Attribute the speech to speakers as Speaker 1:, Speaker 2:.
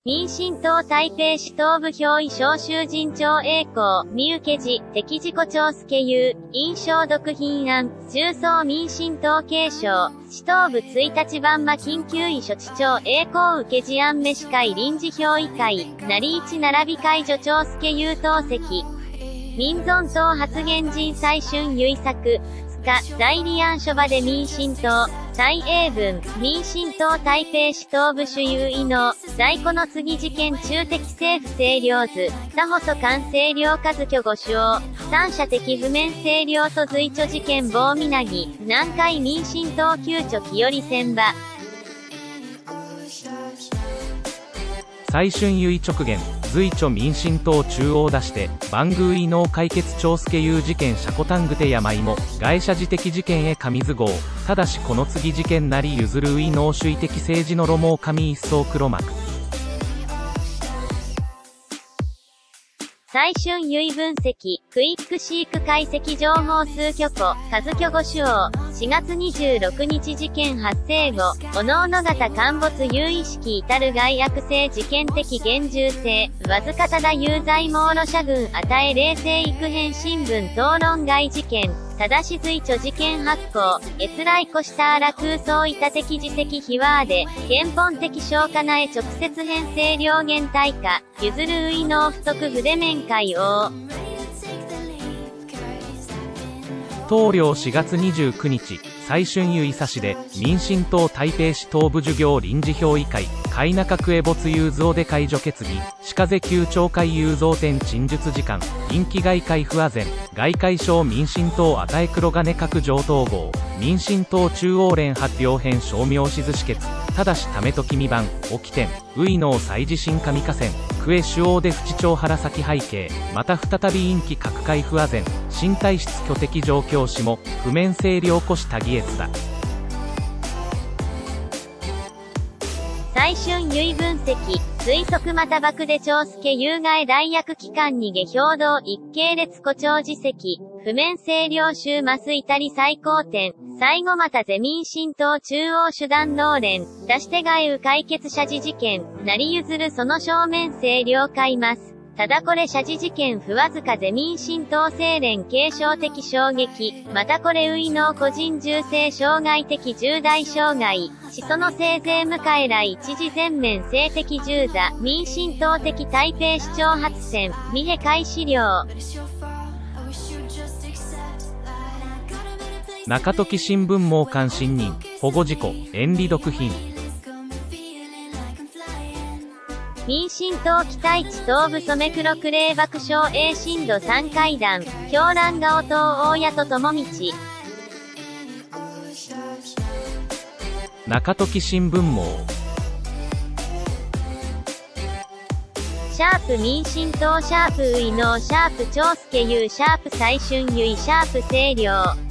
Speaker 1: 民進党台北市東部表意召集陣長栄光、三受寺、敵自己長助優、印象毒品案、重曹民進党継承、市東部1日晩間緊急医処置長栄光受事案召会臨時評議会、成一並び会助長助優党籍。民存党発言人蔡春唯作、2日、在利安署場で民進党、蔡英文、民進党台北市東部主有異能、在庫の次事件中敵政府清涼図、他細官清涼和居5勝、三者的譜面清涼と随著事件棒みなぎ、南海民進党旧著清寄選場。
Speaker 2: 蔡春唯直言、随著民進党中央出して、番宮異能解決長助優事件シャコタングテ山芋、外社自的事件へ上図号、ただしこの次事件なり譲る異能主義的政治の路網上一層黒幕。
Speaker 1: 蔡春唯分析、クイックシーク解析情報数虚庫、数虚語主王、4月26日事件発生後、各々型陥没有意識至る害悪性事件的厳重性、わずかただ有罪網路社群与え冷静育変新聞討論外事件、ただし随著事件発行、閲来こしたあら空想いた的自責秘話で、原本的消化なへ直接編成両言対価、譲るう異能不足筆面会応。
Speaker 2: 当領4月29日、蔡春唯差しで、民進党台北市東部授業臨時評議会、海中区へ没有増で解除決議、歯科税級懲戒有増点陳述時間、任期外界不和前、外界省民進党与え黒金各上統合、民進党中央連発両編商名しず止決、ただしためときみばん、起き点、ういのう再地震上河川、区へ主王で不知町原崎背景、また再び任期各界不和前、新体質巨的状況しも、譜面性良こし多義越だ。
Speaker 1: 蔡春唯分析、推測また爆で長助有害代役機関に下兵道一系列誇張自責、譜面性良州麻酔たり最高点、最後またゼ民進党中央手段農連、出してがえう解決謝辞事件、なり譲るその正面性了解ます。ただこれ謝辞事件不わずかゼ民進党清廉継承的衝撃、またこれう異能個人重性障害的重大障害、しそのせいぜい迎えら一時全面性的重座、民進党的台北市長発選、三重開始料。
Speaker 2: 中時新聞網監審人、保護事故、遠利毒品。
Speaker 1: 民進党期待地東部染黒クレー爆笑 A 震度3階段、狂乱顔党大谷と友道。
Speaker 2: 中時新聞網。
Speaker 1: シャープ民進党シャープういのシャープ長助優シャープ蔡春唯シャープ清涼。